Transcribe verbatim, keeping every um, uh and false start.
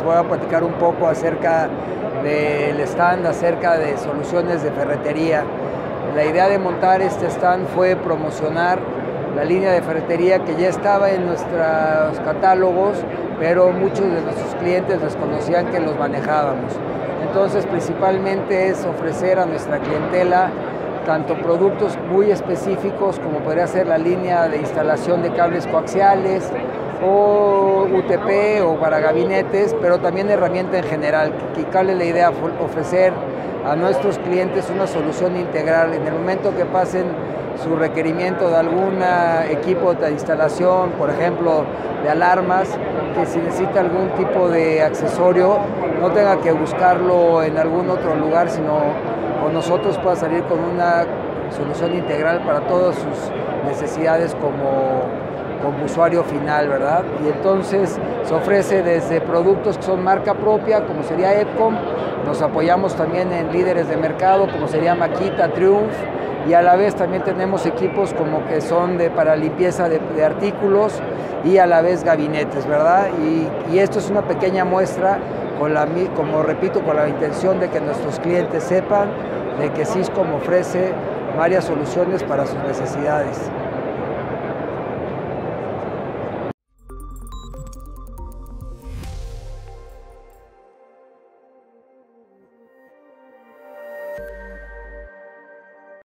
les voy a platicar un poco acerca del stand, acerca de soluciones de ferretería. La idea de montar este stand fue promocionar la línea de ferretería que ya estaba en nuestros catálogos, pero muchos de nuestros clientes desconocían que los manejábamos. Entonces, principalmente es ofrecer a nuestra clientela tanto productos muy específicos como podría ser la línea de instalación de cables coaxiales o U T P o para gabinetes, pero también herramienta en general. Y cuál es la idea, ofrecer a nuestros clientes una solución integral. En el momento que pasen su requerimiento de algún equipo de instalación, por ejemplo, de alarmas, que si necesita algún tipo de accesorio, no tenga que buscarlo en algún otro lugar, sino con nosotros pueda salir con una solución integral para todas sus necesidades como, como usuario final, ¿verdad? Y entonces se ofrece desde productos que son marca propia, como sería Epcom, nos apoyamos también en líderes de mercado, como sería Makita, Triumph, y a la vez también tenemos equipos como que son de, para limpieza de, de artículos y a la vez gabinetes, ¿verdad? Y, y esto es una pequeña muestra, con la, como repito, con la intención de que nuestros clientes sepan de que Syscom ofrece varias soluciones para sus necesidades.